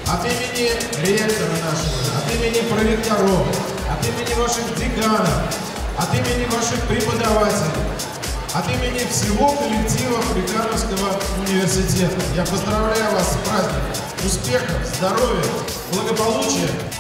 от имени ректора нашего, от имени проректоров, от имени ваших деканов, от имени ваших преподавателей, от имени всего коллектива Прикамьевского университета. Я поздравляю вас с праздником. Успехов, здоровья, благополучия